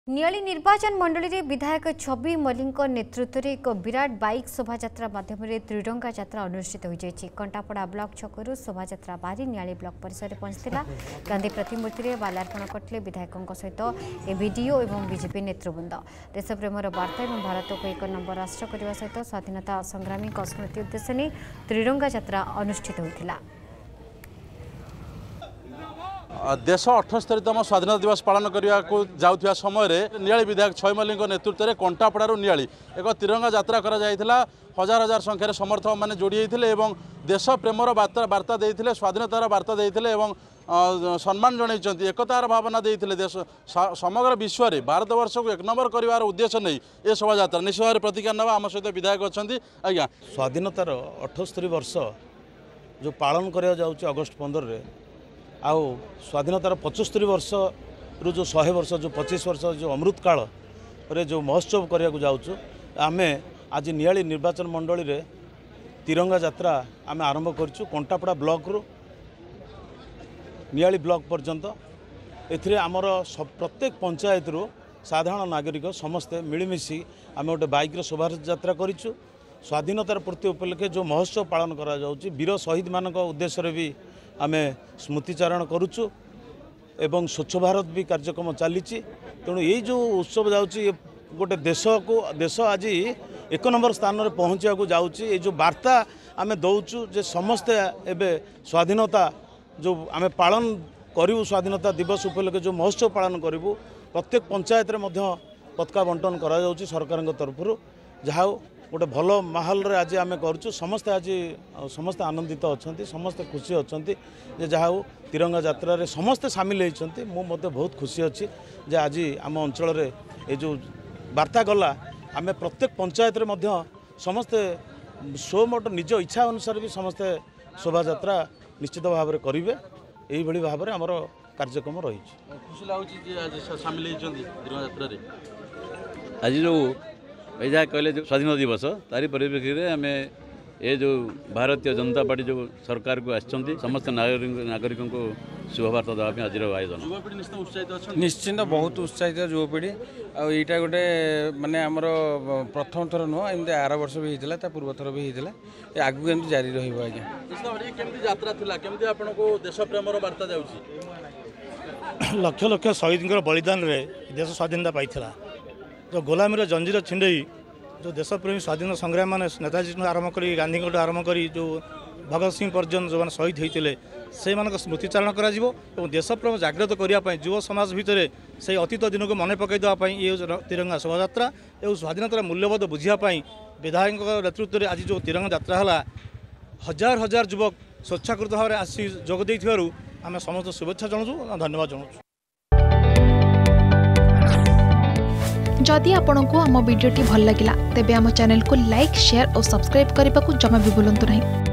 नियाली निर्वाचन मंडली रे विधायक छवि मल्लिक नेतृत्व में एक विराट बाइक शोभायात्रा माध्यम त्रिरंगा यात्रा अनुष्ठित हो जाएगी। कंटापड़ा ब्लॉक छकरू शोभायात्रा बाहरी नियाली ब्लॉक परिसर में पहुंचला। गांधी प्रतिमूर्ति में माल्यार्पण करते विधायकों सहित एबीडीओ और बीजेपी नेतृवृंद। देशप्रेमर वार्ता और भारत को एक नंबर राष्ट्र करने सहित स्वाधीनता संग्रामी स्मृति उद्देश्य नहीं त्रिरंगा यात्रा अनुष्ठित होता। देश 78तम स्वाधीनता दिवस पालन करने को जाउथिया समय नियाली विधायक छवि मल्लिक नेतृत्व में कंटापड़ारू नियाली एक तिरंगा यात्रा करा जायथिला। हजार हजार संख्यार समर्थक मैंने जोड़ी होते देश प्रेमर वार्ता देते स्वाधीनतार वार्ता देते सम्मान जन एकतार भावना देते देश समग्र विश्व में भारतवर्ष को एक नंबर कर उद्देश्य नहीं ये शोभा यात्रा निश्चित भाव प्रतिक्रिया ना आम सहित विधायक अच्छा आज्ञा स्वाधीनतार 78 वर्ष जो पालन करा जाउछि अगस्ट 15 रे आउ स्वाधीनतार 75 वर्ष रु जो 100 वर्ष जो 25 वर्ष जो अमृत काल रे जो महोत्सव करिया को जाउछु आमे आज नियाली निर्वाचन मंडली रे तिरंगा यात्रा आमे आरंभ करछु। कंटापड़ा ब्लॉक रु नियाली ब्लॉक पर्यंत एथिरे आमर प्रत्येक पंचायत रु साधारण नागरिक समस्ते मिलमिशी आमे गोटे बाइक रे शोभा यात्रा करिछु। स्वाधीनतार पूर्ति उपलक्षे जो महोत्सव पालन करा जाउछि वीर शहीद मानक उद्देश्य रे भी आमे स्मृतिचारण करुचु एवं स्वच्छ भारत भी कार्यक्रम चली। तेणु ये जो उत्सव जाउची गोटे देश आज एक नंबर स्थान में पहुँचा जाउची। ये जो वार्ता आमे दौचु जे समस्ते एबे स्वाधीनता जो आमे पालन करूँ स्वाधीनता दिवस उपलक्षे जो महोत्सव पालन करूँ प्रत्येक पंचायत में पताका बंटन करा जाउची सरकार तरफ जहाँ गोटे भल माहौल रे आज आमे करूँ। समस्ते आज समस्ते आनंदित अच्छा समस्ते खुशी अच्छा जहाँ तिरंगा यात्रा रे समस्ते सामिल होती मुझे बहुत खुशी अच्छी जे आज आम अंचल ये जो वार्ता गला आमे प्रत्येक पंचायत रे समस्ते स्वमोट निज इच्छा अनुसार भी समस्ते शोभा यात्रा निश्चित भाव में करेंगे यही भाव में आमर कार्यक्रम रही। खुशी लगुच सामिल तिरंगा यात्रा आज जो जहाँ कहले जो स्वाधीनता दिवस तारी परिप्रेक्षी में आम ये जो भारतीय जनता पार्टी जो सरकार को आसछंती समस्त नागरिकों को शुभवार्ता देवाई आज आयोजन युवपीढ़ी निश्चिंत बहुत उत्साहित युवपीढ़ी आईटा गोटे माने आमर प्रथम थर नुह एमती आर वर्ष भी होता पूर्व थर भी होता आगू एमती जारी रहा। लक्ष लक्ष शहीद बलिदान रे देश स्वाधीनता पाई जो गोलामी जंजीर छिंडई जो देशप्रेमी स्वाधीन संग्राम मैंने नेताजी आरंभ कर गांधी आरंभ कर जो भगत सिंह पर्यटन जो मैंने शहीद होते से स्मृतिचारण कर देशप्रेम जागृत करने युव समाज भितर से अतीत दिन को मन पकईदेवाई ये तिरंगा शोभा और स्वाधीनतार मूल्यबोध बुझापी विधायक नेतृत्व में आज जो तिरंगा यात्रा है हजार हजार युवक स्वेच्छाकृत भाव में आसी जोगदे आम समस्त शुभेच्छा जनाऊँ धन्यवाद जनाऊँ। जदि आपंक आम भिडी भल लगा तेब आम चैनल को लाइक शेयर और सब्सक्राइब करने को जमा भी भूलु नहीं।